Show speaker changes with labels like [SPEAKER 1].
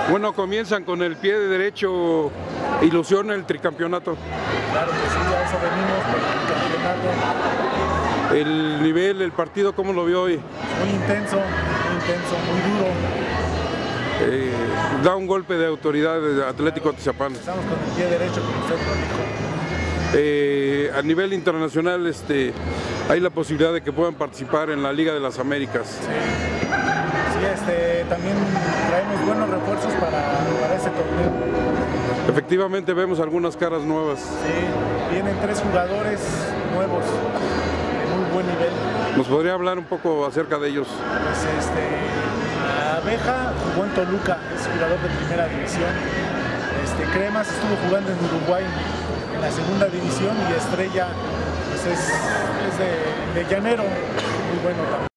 [SPEAKER 1] Bueno, comienzan con el pie de derecho, ilusión el tricampeonato.
[SPEAKER 2] Claro que sí, a eso venimos por el campeonato.
[SPEAKER 1] El nivel, el partido, ¿cómo lo vio hoy?
[SPEAKER 2] Muy intenso, muy duro.
[SPEAKER 1] Da un golpe de autoridad de Atlético Atizapán.
[SPEAKER 2] Estamos con el pie derecho, como usted lo dijo.
[SPEAKER 1] A nivel internacional, hay la posibilidad de que puedan participar en la Liga de las Américas.
[SPEAKER 2] Sí, también traemos buenos refuerzos para ese torneo.
[SPEAKER 1] Efectivamente vemos algunas caras nuevas.
[SPEAKER 2] Sí, vienen 3 jugadores nuevos de muy buen nivel.
[SPEAKER 1] ¿Nos podría hablar un poco acerca de ellos?
[SPEAKER 2] Pues Abeja jugó en Toluca, es jugador de primera división. Cremas estuvo jugando en Uruguay en la segunda división, y Estrella pues es de Llanero, muy bueno también.